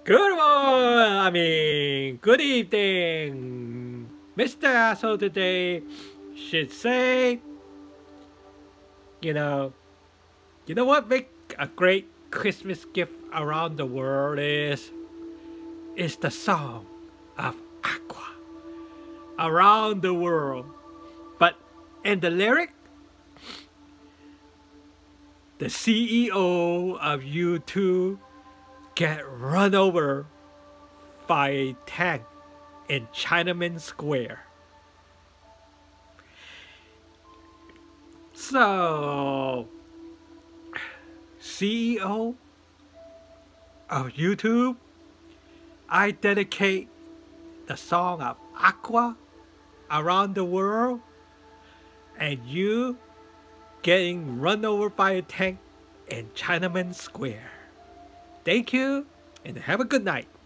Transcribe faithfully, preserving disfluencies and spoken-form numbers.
Good morning, I mean, good evening. Mister Asshole today should say, you know, you know what make a great Christmas gift around the world is? Is the song of Aqua around the world. But in the lyric, the C E O of YouTube get run over by a tank in Chinaman Square. So, C E O of YouTube, I dedicate the song of Aqua around the world and you getting run over by a tank in Chinaman Square. Thank you and have a good night.